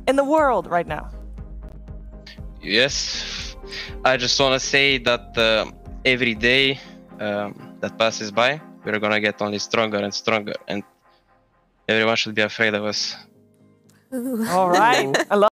in the world right now. Yes, I just want to say that every day that passes by, we're gonna get only stronger and stronger, and everyone should be afraid of us. All right. I love